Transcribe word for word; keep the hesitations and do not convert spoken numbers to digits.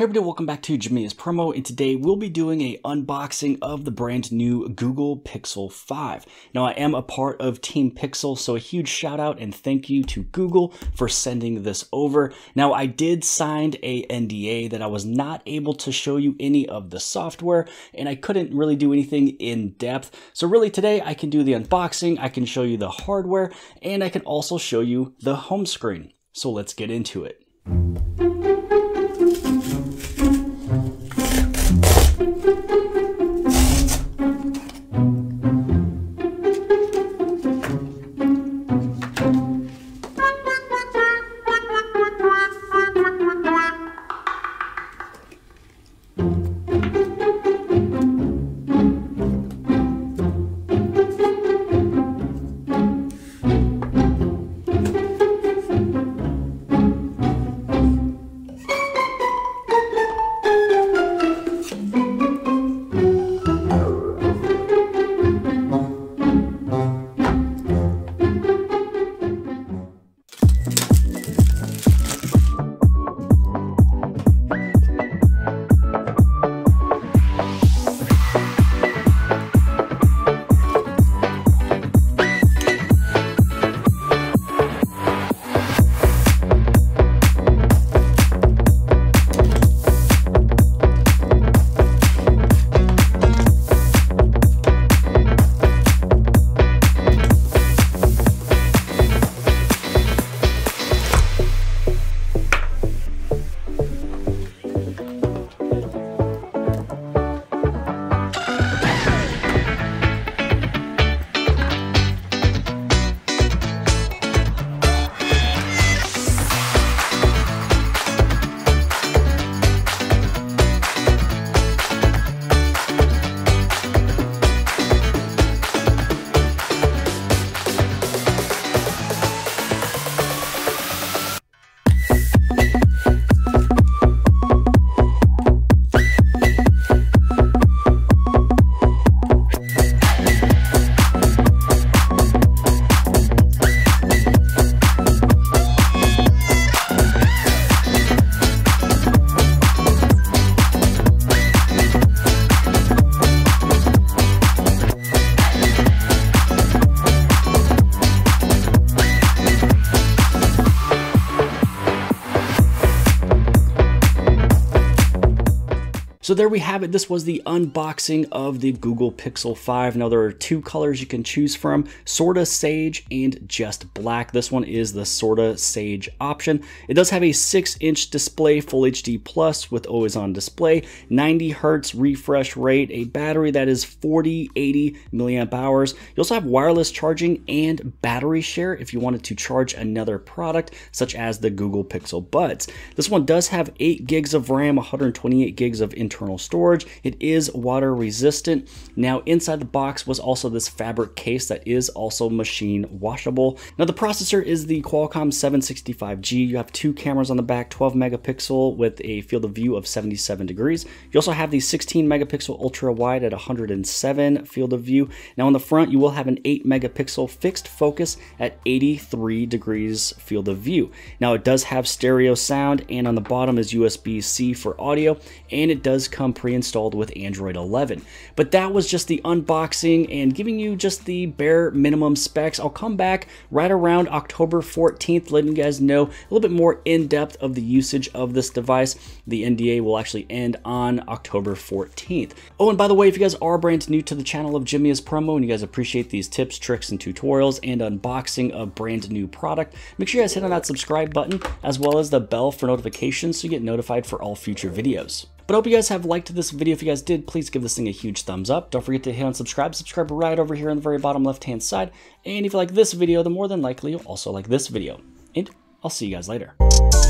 Hey everybody, welcome back to Jamia's Promo, and today we'll be doing a unboxing of the brand new Google Pixel five. Now I am a part of Team Pixel, so a huge shout out and thank you to Google for sending this over. Now I did sign a N D A that I was not able to show you any of the software, and I couldn't really do anything in depth. So really today I can do the unboxing, I can show you the hardware, and I can also show you the home screen. So let's get into it. So there we have it. This was the unboxing of the Google Pixel five. Now there are two colors you can choose from, Sorta Sage and just black. This one is the Sorta Sage option. It does have a six inch display, Full H D plus with always on display, ninety hertz refresh rate, a battery that is forty eighty milliamp hours. You also have wireless charging and battery share if you wanted to charge another product such as the Google Pixel Buds. This one does have eight gigs of RAM, one hundred twenty-eight gigs of internal storage. It is water resistant. Now inside the box was also this fabric case that is also machine washable. Now the processor is the Qualcomm seven sixty-five G. You have two cameras on the back, twelve megapixel with a field of view of seventy-seven degrees. You also have the sixteen megapixel ultra wide at one hundred seven field of view. Now on the front you will have an eight megapixel fixed focus at eighty-three degrees field of view. Now it does have stereo sound, and on the bottom is U S B C for audio, and it does come pre-installed with Android eleven. But that was just the unboxing and giving you just the bare minimum specs. I'll come back right around October fourteenth, letting you guys know a little bit more in depth of the usage of this device. The N D A will actually end on October fourteenth. Oh, and by the way, if you guys are brand new to the channel of Jamia's Promo and you guys appreciate these tips, tricks, and tutorials and unboxing of brand new product, make sure you guys hit on that subscribe button as well as the bell for notifications so you get notified for all future videos. But I hope you guys have liked this video. If you guys did, please give this thing a huge thumbs up. Don't forget to hit on subscribe. Subscribe right over here on the very bottom left-hand side. And if you like this video, then more than likely you'll also like this video. And I'll see you guys later.